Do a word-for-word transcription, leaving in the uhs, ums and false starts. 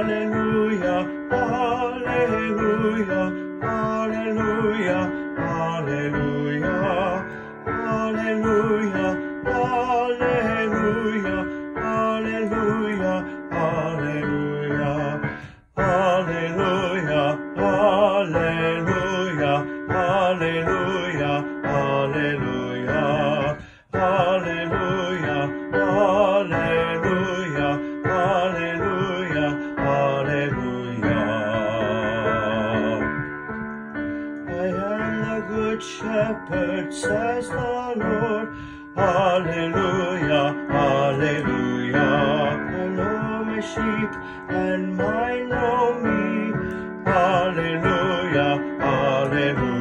Hallelujah, hallelujah, hallelujah, hallelujah, hallelujah, hallelujah, hallelujah, hallelujah, hallelujah, hallelujah, hallelujah, hallelujah, hallelujah, hallelujah, hallelujah, hallelujah. I am the good shepherd, says the Lord. Hallelujah, hallelujah. I know my sheep and mine know me. Hallelujah, hallelujah.